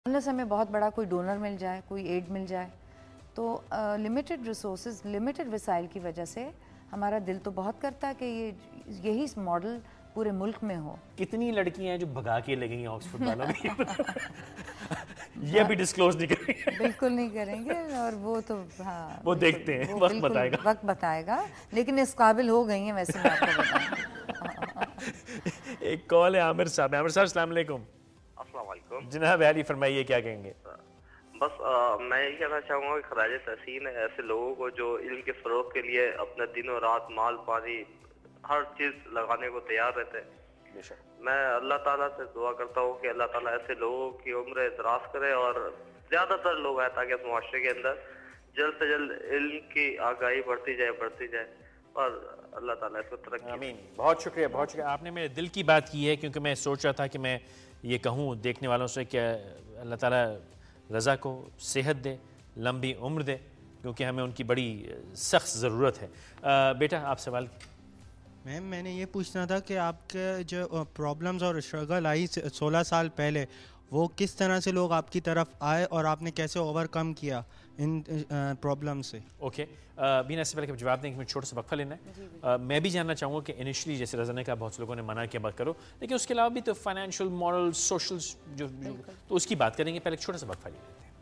Unless ہمیں بہت بڑا کوئی ڈونر مل جائے, کوئی ایڈ مل جائے, تو لمیٹڈ ریسورسز, لمیٹڈ وسائل کی وجہ سے ہمارا دل تو بہت کرتا ہے کہ یہی ماڈل پورے ملک میں ہو. کتنی لڑکیاں ہیں جو بھگا کے لگیں گی آکسفورڈ والوں میں؟ یہ بھی ڈسکلوز نہیں کریں گے. بالکل نہیں کریں گے, اور وہ تو ہاں وہ دیکھتے ہیں, وقت بتائے گا. وقت بتائے گا, لیکن اس قابل ہو گئی ہیں ویسے میں آپ کو بتاؤں. ایک کال ہے عامر صاحب. عامر صاحب السلام علیکم. السلام علیکم جناب علی فرمائیے, کیا کہیں گے؟ بس میں یہ کہنا چاہوں گا کہ خراج تحسین ہے ایسے لوگوں کو جو علم کے فروغ کے لیے اپنا دن و رات مال پانی ہر چیز لگانے کو تیار رہتے ہیں. میں اللہ تعالیٰ سے دعا کرتا ہوں کہ اللہ تعالیٰ ایسے لوگوں کی عمر دراز کرے اور زیادہ تر لوگ ہیں تاکہ اس معاشرے کے اندر جلد سے جلد علم کی آگاہی بڑھتی جائے اور اللہ تعالیٰ اس کو ترقی. آمین. بہت شکریہ, بہت شکریہ. آپ نے میرے دل کی بات کی ہے, کیونکہ میں سوچ رہا تھا کہ میں یہ کہوں دیکھنے والوں سے کہ اللہ تعالیٰ رضا کو صحت دے, لمبی عمر دے, کیونکہ ہمیں ان کی بڑی سخت ضرورت ہے. بیٹا آپ سوال. میم میں نے یہ پوچھنا تھا کہ آپ کے جو پرابلمز اور اسٹرگل آئی 16 سال پہلے, وہ کس طرح سے لوگ آپ کی طرف آئے اور آپ نے کیسے اوور کم کیا ان پرابلم سے؟ اوکے بینا, اس سے پہلے کہ جواب دیں کہ میں چھوٹا سا وقفہ لینا ہے. میں بھی جاننا چاہوں گا کہ انیشلی جیسے رضا نے کہا بہت سے لوگوں نے منع کیا بات کرو, لیکن اس کے علاوہ بھی تو فائنینشیل, مورل, سوشل جو تو اس کی بات کریں گے. پہلے ایک چھوٹا سا وقفہ لے لیتے ہیں.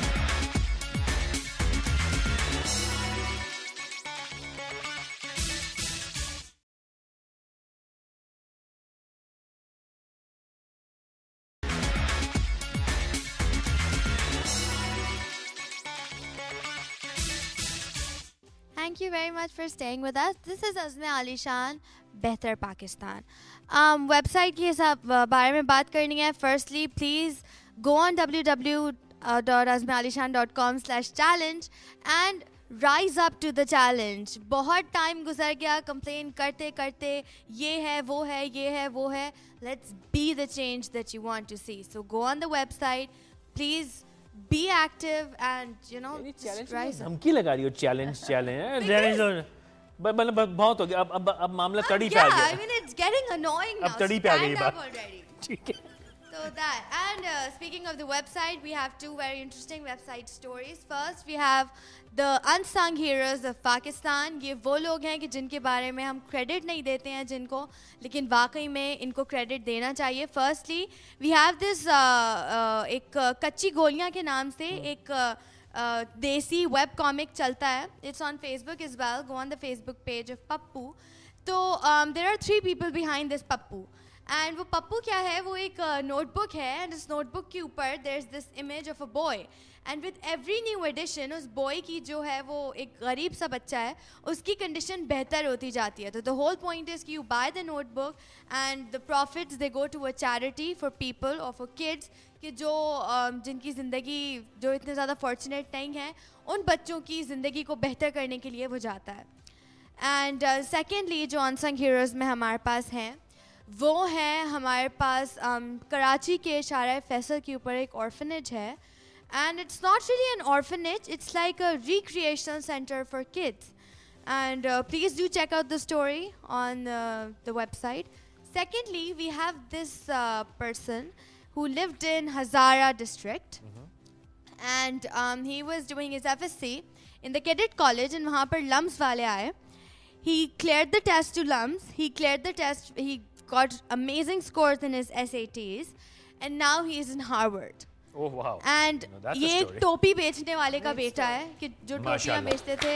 Thank you very much for staying with us. This is Azmi Alishan, Behtar Pakistan. Website کی بارے میں بات کرنی ہے. Firstly, please go on www.azmialishan.com/challenge and rise up to the challenge. بہت ٹائم گزر گیا کمپلین کرتے کرتے, یہ ہے وہ ہے یہ ہے وہ ہے. Let's be the change that you want to see. So go on the website, please. Be active and just rise up. دھمکی لگا رہی ہو, چیلنج بہت ہو گیا. اب معاملہ کڑی پہ آ گیا. I mean it's getting annoying now. اب کڑی پہ آ گئی بات. ٹھیک ہے. So that, and speaking of the website, we have two very interesting website stories. First, we have the unsung heroes of Pakistan. یہ وہ لوگ ہیں کہ جن کے بارے میں ہم کریڈٹ نہیں دیتے ہیں جن کو, لیکن واقعی میں ان کو کریڈٹ دینا چاہیے. Firstly, we have this ایک کچی گولیاں کے نام سے ایک دیسی ویب کامک چلتا ہے. It's on Facebook as well. Go on the Facebook page of Pappu. تو there are 3 people behind this Pappu. And وہ پپو کیا ہے, وہ ایک نوٹ بک ہے, اینڈ اس نوٹ بک کے اوپر there is this image of a boy, and with every new edition اس بوائے کی جو ہے وہ ایک غریب سا بچہ ہے, اس کی کنڈیشن بہتر ہوتی جاتی ہے. تو دا ہول پوائنٹ از کہ you buy the notebook and the profits they go to a charity for people اور فار کڈس, کہ جو جن کی زندگی جو اتنے زیادہ فارچونیٹ نہیں ہیں, ان بچوں کی زندگی کو بہتر کرنے کے لیے وہ جاتا ہے. اینڈ سیکنڈلی جو انسنگ ہیروز میں ہمارے پاس ہیں وہ ہے ہمارے پاس کراچی کے شارع فیصل کے اوپر ایک آرفنیج ہے, and it's not really an orphanage, it's like a recreational centre for kids, and please do check out the story on the website. Secondly we have this person who lived in Hazara district, and he was doing his FSC in the cadet college, and wahan par LUMS wale aaye. He cleared the test to LUMS, he cleared the test, he got amazing scores in his SATs, and now he is in Harvard. Oh wow. And ye ek topi bechne wale ka beta hai ki jo topiyan bechte the.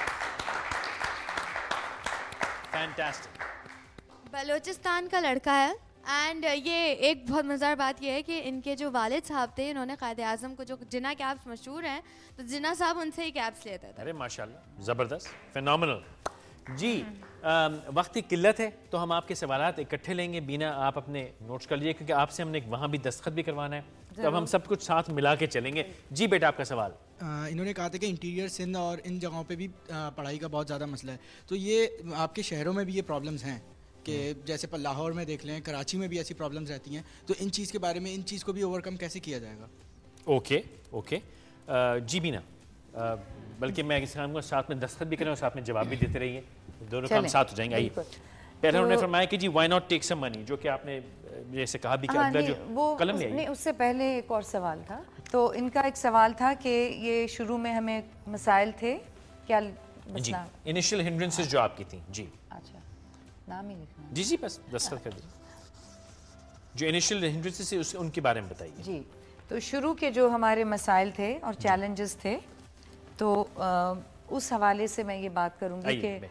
Fantastic. Balochistan کا لڑکا ہے, and یہ ایک بہت مزیدار بات یہ ہے کہ ان کے جو والد صاحب تھے, انہوں نے قائد اعظم کو, جو جنا کیبس مشہور ہیں, تو جنا صاحب ان سے ہی کیبس لیتے تھے. ارے ماشاءاللہ, زبردست, فینومنل. جی وقت کی قلت ہے تو ہم آپ کے سوالات اکٹھے لیں گے. بینا آپ اپنے نوٹس کر لیجیے, کیونکہ آپ سے ہم نے وہاں بھی دستخط بھی کروانا ہے, تو اب ہم سب کچھ ساتھ ملا کے چلیں گے. جی بیٹا آپ کا سوال. انہوں نے کہا تھا کہ انٹیریئر سندھ اور ان جگہوں پہ بھی پڑھائی کا بہت زیادہ مسئلہ ہے, تو یہ آپ کے شہروں میں بھی یہ پرابلمس ہیں کہ جیسے لاہور میں دیکھ لیں, کراچی میں بھی ایسی پرابلمس رہتی ہیں, تو ان چیز کے بارے میں, ان چیز کو بھی اوور کم کیسے کیا جائے گا؟ اوکے جی بینا, بلکہ میں اس کام کو ساتھ میں دستخط بھی کریں اور ساتھ میں جواب بھی دیتے رہیے, دونوں کام ساتھ ہو جائیں گے. آئیے, پہلے انہوں نے فرمایا کہ جی وائی ناٹ ٹیک سم منی, جو کہ آپ نے جیسے کہا بھی کہ اگلا جو قلم لے نہیں، اس سے پہلے ایک اور سوال تھا. تو ان کا ایک سوال تھا کہ یہ شروع میں ہمیں مسائل تھے کیا جی انیشیل ہنڈرنسز جو آپ کی تھیں. جی اچھا نام ہی لکھنا. جی بس دستخط کر دیجیے. جو انیشیل ہنڈرنسز تھے ان کے بارے میں بتائیے. جی تو شروع کے جو ہمارے مسائل تھے اور چیلنجز تھے تو اس حوالے سے میں یہ بات کروں گی کہ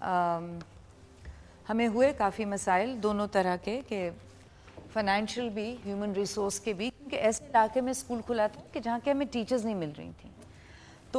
ہمیں ہوئے کافی مسائل دونوں طرح کے کہ فائنینشیل بھی ہیومن ریسورس کے بھی کیونکہ ایسے علاقے میں اسکول کھلا تھا کہ جہاں کہ ہمیں ٹیچرز نہیں مل رہی تھیں. تو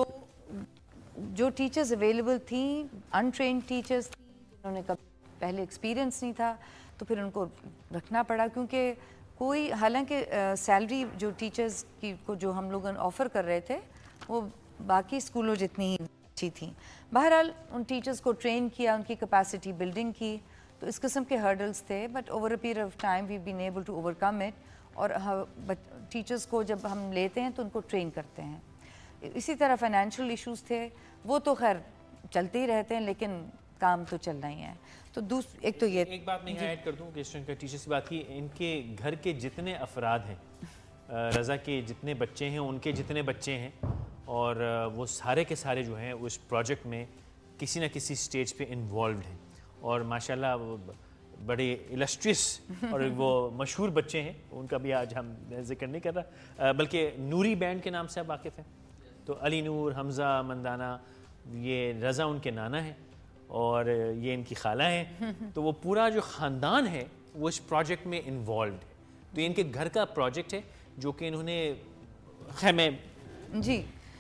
جو ٹیچرز اویلیبل تھیں انٹرینڈ ٹیچرز تھیں جنہوں نے کبھی پہلے ایکسپیرینس نہیں تھا تو پھر ان کو رکھنا پڑا کیونکہ کوئی حالانکہ سیلری جو ٹیچرز کی کو جو ہم لوگ آفر کر رہے تھے وہ باقی اسکولوں جتنی ہی اچھی تھیں. بہرحال ان ٹیچرز کو ٹرین کیا ان کی کیپیسٹی بلڈنگ کی تو اس قسم کے ہرڈلز تھے but over a period of time we been able to overcome it. اور ٹیچرز کو جب ہم لیتے ہیں تو ان کو ٹرین کرتے ہیں. اسی طرح فائنینشیل ایشوز تھے وہ تو خیر چلتے ہی رہتے ہیں لیکن کام تو چلنا ہی ہے. تو ایک تو یہ ایک بات میں ایڈ کر دوں کہ اس کا ٹیچرز کی بات کی ان کے گھر کے جتنے افراد ہیں رضا کے جتنے بچے ہیں ان کے جتنے بچے ہیں اور وہ سارے کے سارے جو ہیں اس پروجیکٹ میں کسی نہ کسی سٹیج پہ انوالوڈ ہیں اور ماشاءاللہ بڑے السٹریس اور وہ مشہور بچے ہیں. ان کا بھی آج ہم ذکر نہیں کر رہا بلکہ نوری بینڈ کے نام سے آپ واقف ہیں. تو علی نور حمزہ مندانہ یہ رضا ان کے نانا ہیں اور یہ ان کی خالہ ہیں. تو وہ پورا جو خاندان ہے وہ اس پروجیکٹ میں انوالوڈ ہے. تو یہ ان کے گھر کا پروجیکٹ ہے جو کہ انہوں نے خیمے جی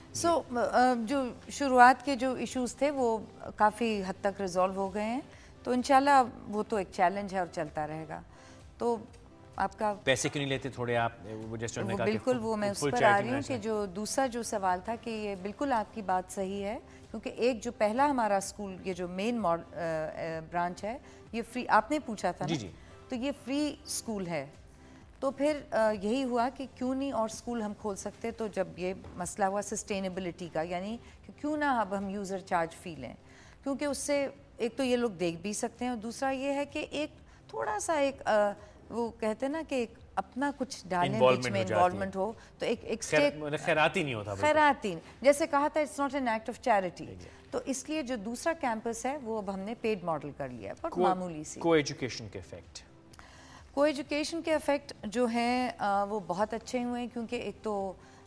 جو شروعات کے جو ایشوز تھے وہ کافی حد تک ریزالو ہو گئے ہیں. تو انشاءاللہ وہ تو ایک چیلنج ہے اور چلتا رہے گا. تو آپ کا پیسے کیوں نہیں لیتے تھوڑے آپ وہ جیسے انہوں نے کہا بالکل وہ میں اس پر آ رہی ہوں کہ جو دوسرا جو سوال تھا کہ یہ بالکل آپ کی بات صحیح ہے کیونکہ ایک جو پہلا ہمارا اسکول یہ جو مین برانچ ہے یہ فری آپ نے پوچھا تھا نا تو یہ فری اسکول ہے. تو پھر یہی ہوا کہ کیوں نہیں اور اسکول ہم کھول سکتے. تو جب یہ مسئلہ ہوا سسٹینیبلٹی کا یعنی کہ کیوں نہ اب ہم یوزر چارج فی لیں کیونکہ اس سے ایک تو یہ لوگ دیکھ بھی سکتے ہیں اور دوسرا یہ ہے کہ ایک تھوڑا سا ایک وہ کہتے ہیں نا کہ ایک اپنا کچھ ڈالیں بیچ میں انوالومنٹ ہو تو ایک خیراتی نہیں ہوتا خیراتی جیسے کہا تھا it's not an act of charity. تو اس لیے جو دوسرا کیمپس ہے وہ اب ہم نے پیڈ ماڈل کر لیا ہے بہت معمولی سی. کو ایجوکیشن کے افیکٹ ایجوکیشن کے افیکٹ جو ہیں وہ بہت اچھے ہوئے ہیں کیونکہ ایک تو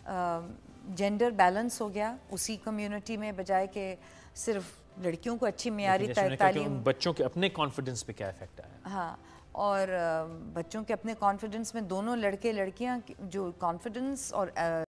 جینڈر بیلنس ہو گیا اسی کمیونٹی میں بجائے کہ صرف لڑکیوں کو اچھی معیاری تعلیم. بچوں کے اپنے کانفیڈنس پہ کیا افیکٹ آیا؟ ہاں اور بچوں کے اپنے کانفیڈنس میں دونوں لڑکے لڑکیاں جو کانفیڈنس اور